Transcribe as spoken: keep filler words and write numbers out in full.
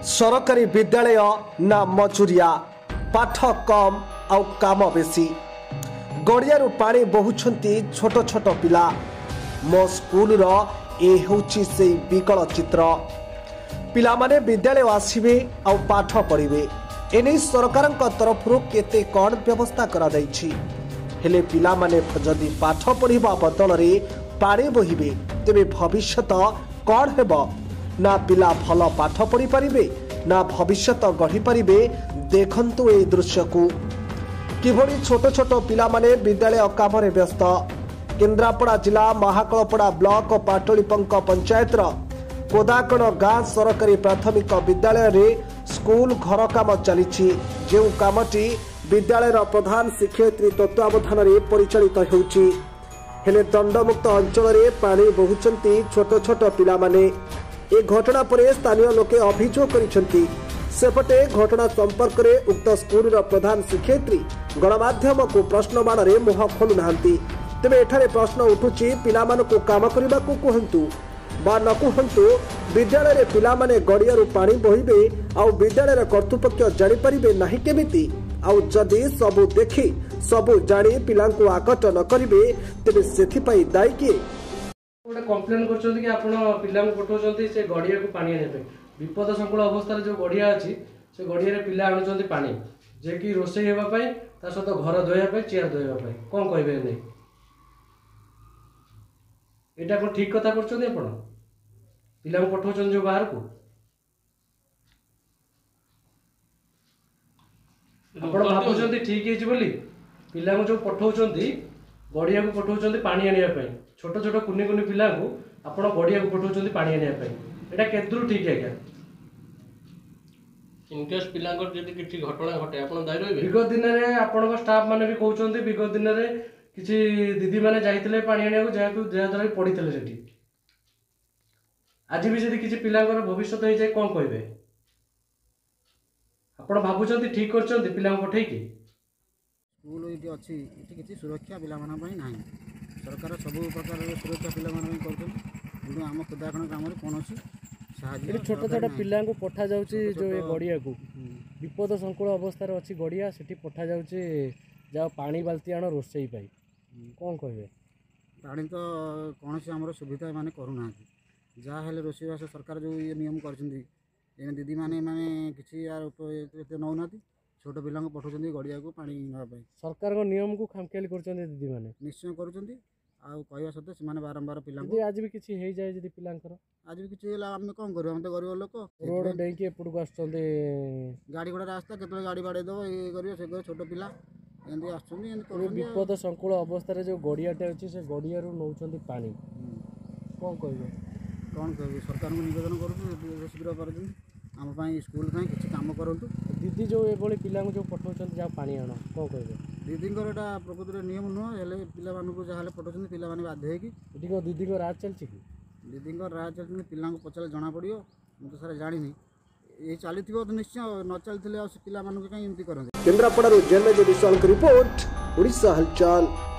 सरकारी विद्यालय ना मजूरिया पाठ कम आउ काम बेसी गड़ियारू पानी बहुछंती छोट छोट पिला मो स्कूल रो ए होची से विकल चित्र पिला माने विद्यालय आसिबे आउ पाठ पढ़िबे एने सरकार तरफ केते कौन व्यवस्था करा जाइछि हेले पिला माने जदि पाठ पढ़िबा बदल रे पानी बहिबे तेबे भविष्यत कौन हेबो ना पिला भल पाठ पढ़ी पारिबे ना भविष्यत गढ़ी पारिबे देखंतु ए दृश्य को किभଳି छोट छोट पिला माने विद्यालय काम रे व्यस्त केन्द्रापड़ा जिला महाकलपड़ा ब्लॉक पाटलिपंक पंचायत कोदाकण गाँ सरकारी प्राथमिक विद्यालय रे स्कूल घर काम चली जो कामटी विद्यालय प्रधान शिक्षयित्री तत्वावधान रे परिचालित होउची हेले दंडमुक्त अंचल रे पानी बहुचंती छोट छोट पिला माने ए घटना पर स्थानीय लोके अभियोग करिसंती सेपटे घटना संपर्क रे उक्त स्कूल प्रधान शिक्षयित्री गणमाध्यम को प्रश्न बाण रे मुह खोलु नाहंती तेबे एठारे प्रश्न उठुची पिला मानको काम करिबा को कहंतु बा न कहंतु विद्यालय रे पिला माने गड़ियारू पानी बहिबे आउ विद्यालय रे कर्तृपक्ष जानि परिबे नाही केमिति आउ जदि सबु देखि सबु जानि पिलांको आकट न करिबे तेबे सेथि पई दायी किए गोटे कंप्लेन करछथि कि आपण पिला को पठौछथि से गड़िया को पानी आने पे विपद संकुल अवस्था जो गड़िया अछि से गड़िया रे पिला आनुछथि पानी जे कि रोसई हेबा पई ता सतो घर धोया पई चेयर धोया पई कोन कहबे नै एटा को ठीक कथा करछथि आपण पिला को पठौछन जो बाहर को आपण भाबुछथि ठीक हेछि बोली पिला को जो पठौछथि गड़िया को पठौछथि पानी आनिया पई छोट छोट कुनी कुनी पिला को आपण गड़िया को पठौछथि पानी आनिया पई एटा केद्रु ठीक है क्या इनकेस पिला को जदी किछि घटना घटे आपण दाई रहबे विगत दिन रे आपण स्टाफ माने भी कहउछथि विगत दिन रे किछि दीदी माने जाइतिले पानी आनिया को जेतु जेतरे पडितले सेठी आज भी जदी किछि पिला को भविष्य होई जाय कोन कहबे आपण भाबुछथि ठीक करछथि पिला को पठै की स्कूल इति अछि इति किछि सुरक्षा पिला माना पई नाही सरकार सब प्रकार सुरक्षा पिला माना पई करछन किंतु हम कोदाखण ग्राम रे कोनोसी साहाय्य छोट छोट पिला को पठा जाउची जो ए गड़िया को विपद संकुल अवस्था रे अछि गड़िया सेठी पठा जाउची जा पानी बाल्टी आनो रोसई पाई कोन कहबे पानी तो कोनोसी हमर सुविधा माने करू ना जहाँ हेले रोसईवास सरकार जो ये नियम करछन्ती एने दीदी माने माने किछि यार एते नौना छोट पिला को पठौछन्ती गड़िया को पानी नवा पाई सरकार को नियम को खामखेल करछन्ती दीदी माने निश्चय करछन्ती आ कहवा सत्ते से माने बारंबार पिला को आज भी किछि हेई जाय जदी पिलांकर आज भी किछि होला हम कोन करू हम तो गरीब लोक रोड डेई के एपड़ को आछन्ती गाड़ी घोड़ा रास्ता केतले गाड़ी बाडे दो ए करियो से छोट पिला एंदी आछुनी एंदी करू विपद संकुल अवस्था रे जो गड़ियाटे अछि से गड़िया रु नौछन्ती पानी कोन कहबे कौन कह सरकार को निवेदन करूँ शीघ्र कर आम स्कूल किसी काम करूँ दीदी जो ये पिला जो पठाऊँ जहाँ पानी आण कौन कहे दीदी प्रकृति में नियम नुह हेल्ले पिला जहाँ पठाऊँ पिला बाध्य हो दीदी राज चलती कि दीदी राज चलती पिला पचारे जना पड़ो मुझे सारा जानी ये चली तो निश्चय न चलते पिला कहीं एमती करते केन्द्रापड़ा जन्मेजय विश्वाल रिपोर्ट ओडिशा हलचल।